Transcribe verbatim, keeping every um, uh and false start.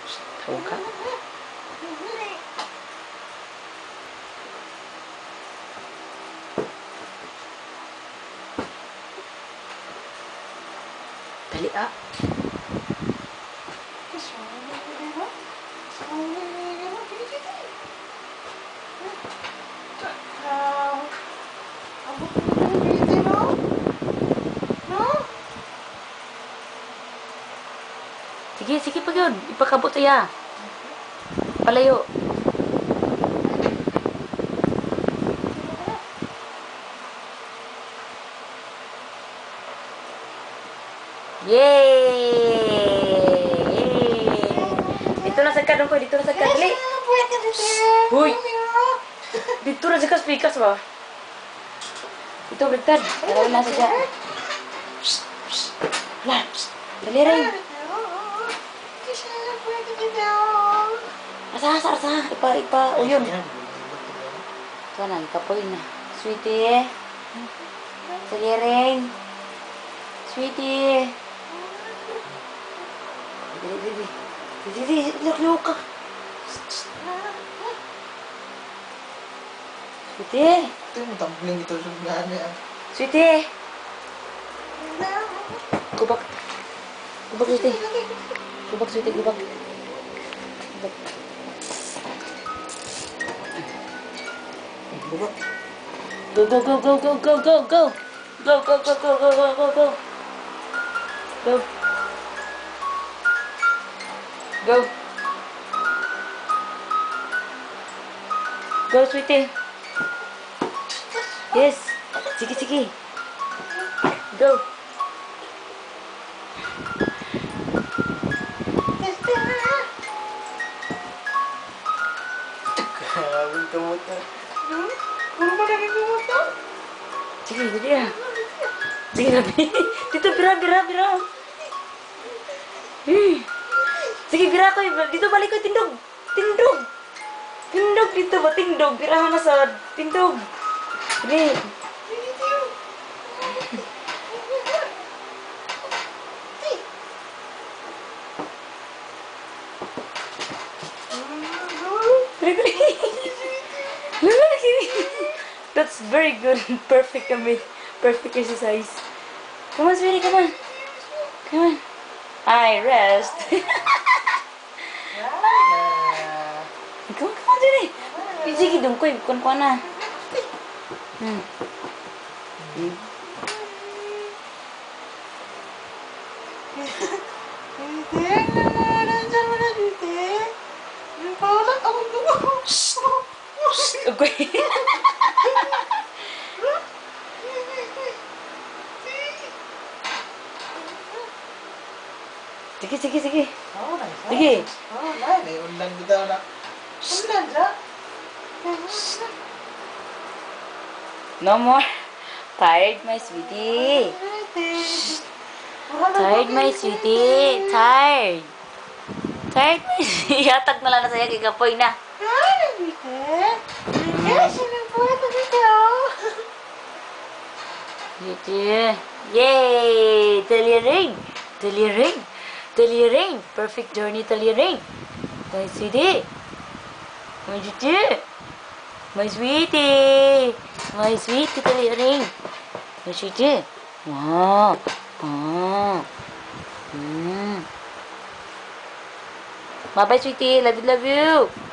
Tawag ka. Dali ah. Sige, sige pa yun. Ipakabot siya. Palayo. Yay! Yay! Dito na sa kadong ko. Dito na sa kadali. Huy! Dito na sa kaspikas ba? Dito, bertad. Dalawa na sa dyan. Wala. Dali rin. Asa, asa, asa. Ipa, ipa. O yun. Sana, ikapoy na. Sweetie. Dali rin. Sweetie. Dali, dali. Dali, dali. Luk-luk ka. Sweetie. Ito yung tumbling ito sa gani ah. Sweetie. Gubak. Gubak, Sweetie. Gubak, Sweetie. Gubak. Gubak. Gubak. Go, go, go, go, go, go, go, go. Go, go, go, go, go, go, go, go. Go. Go. Go, Sweetie. Yes. Sige, sige. Go. Grabe kamot na. Puro ba naging kamot na? Sige, dali ah. Sige, Rabi. Dito, bira, bira, bira. Eh. Sige, bira ko. Dito, balik ko, tindog. Tindog. Tindog dito ba? Tindog. Birahan na sa tindog. Dali. That's very good. Perfect, Amit. Perfect exercise. Come on, sweetie. Come on. Come on. I rest. Come on, come on, sweetie. Sige, doon ko. Ikon ko na. Hmm. Hmm. Okay. Sige, sige, sige. Sige. Oh, na, may unlan bitaw na. Unlan ra? No more. Tired, my sweetie. Tired, my sweetie. Tired. Tired, my sweetie. Yatag na lang na sa'yo. Kikapoy na. Sweetie. Yay! Taliring. Taliring. Taliring. Perfect journey, Taliring. My sweetie. My sweetie. My sweetie. My sweetie, Taliring. My sweetie. Wow. Ah. Hmm. Bye-bye, sweetie. Love you, love you.